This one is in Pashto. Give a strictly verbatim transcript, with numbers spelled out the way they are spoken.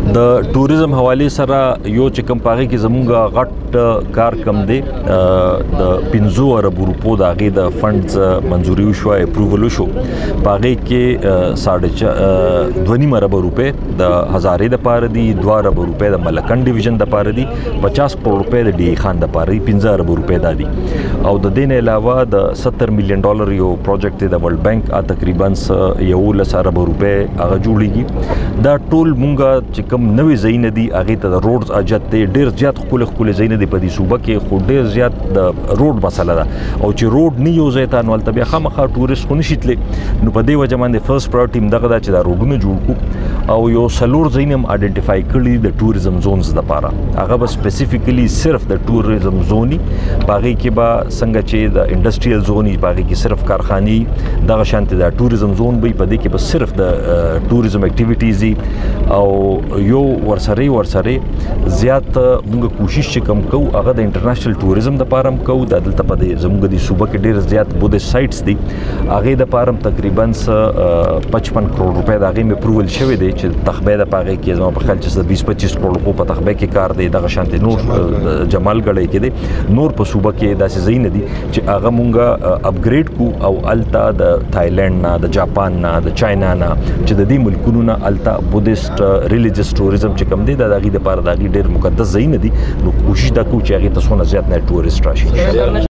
د ټوریزم حواله سره یو چې کوم پاغي کې زمونږ غټ کار کم دی د پنځو ارب روپو د هغې د فنډز منظوري وشوه اپروول وشو په هغې کې ساړه دوه نیم اربه روپۍ د هزارې دپاره دي دوه اربه روپۍ د ملکن ډیویژن دپاره دي پچاس کروڑ روپۍ د ډي خان دپاره دي پنځه اربه روپۍ دا دي او د دې نه علاوه د ستر میلیون ډالر یو پروجیکټ دی د ورلد بانک تقریبا یولس اربه روپۍ هغه جوړیږي دا ټول مونږه چې کوم نوې ځایونه دي هغې ته د روډز اجت دی ډېر زیات ښکلي ښکلي ځایونه دي په دې صوبه کې خو ډېر زیات د روډ مسله ده او چې روډ نه یو ځای ته نو هلته بیا خامخا ټورسټ خو نشي تللی نو په دې وجه باندې فرست پرایورټي همدغه ده چې دا روډونه جوړ کړو او یو څلور ځایونه هم آیډنټیفای کړي د ټوریزم زونز دپاره هغه به سپیسیفیکلی صرف د ټوریزم زوني په هغې کې به څنګه چې د انډسټریل زون په هغې کې صرف کارخانې دغه شانتې د ټوریزم زون به په دې کې به صرف د ټوریزم اکټیویټیز او یو ورسره ورسره زیات موږ کوشش چې کوم کوو هغه د انټرنیشنل ټوریزم دپاره هم کوو د دلته په دې زموږ د صوبه کې ډېر زیات بودیست سایټس دي هغې دپاره هم تقریبا پچپن کروڑ روپۍ د هغې مې اپروول شوی دی چې تخبې د په هغې کې زما په خیال چې بیس پچیس کروڑ روپو په تخبې کې کار دی دغه شانتې نور جمالګړی کې دی نور په صوبه کې داسې ځایونه دي چې هغه مونږه اپګریډ کو او الته د تایلند نه د جاپان نه د چاینا نه چې د دې ملکونو نه الته بودیست ریلیجیس ټوریزم چې کوم دی د هغې دپاره د هغې ډېر مقدس ځایونه دي نو کوشش دا کوو چې هغې ته څونه زیات نه ټورسټ راشي